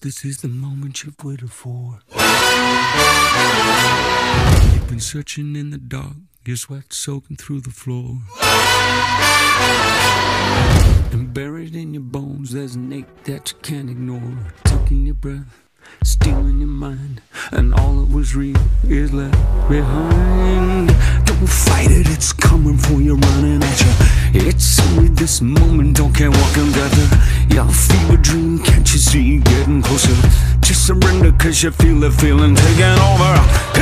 this is the moment you've waited for. You've been searching in the dark, your sweat soaking through the floor. And buried in your bones, there's an ache that you can't ignore. Taking your breath, stealing your mind, and all that was real is left behind. Don't fight it, it's coming for you, running at you. It's only this moment, don't care what comes after. Your fever dream, can't you see, getting closer. Just surrender, cause you feel the feeling taking over.